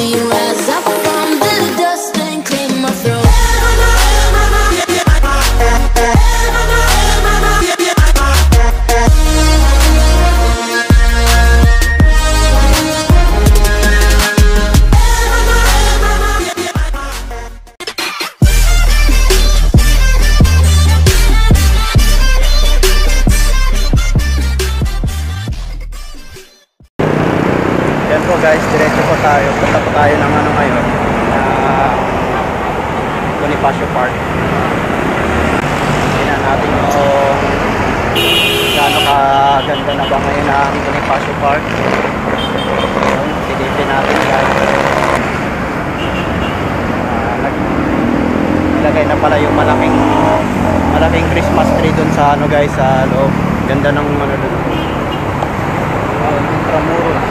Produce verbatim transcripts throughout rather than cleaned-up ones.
you rise up from the dust and clear my throat. Yan po guys, diretso po tayo. Punta po tayo ng ano ngayon, uh, Bonifacio Park. Tingnan natin yung gaano kaganda na ba ngayon ang Bonifacio Park. Silipin natin guys. Uh, Naglagay na pala yung malaking malaking Christmas tree dun sa ano guys, sa loob. Ganda ng ano dun. Uh, Intramuros.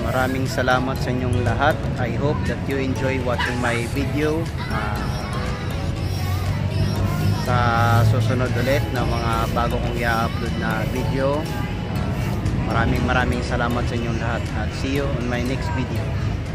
maraming salamat sa inyong lahat. I hope that you enjoy watching my video. Uh, sa susunod ulit na mga bago kong i-upload na video. Uh, maraming maraming salamat sa inyong lahat at see you on my next video.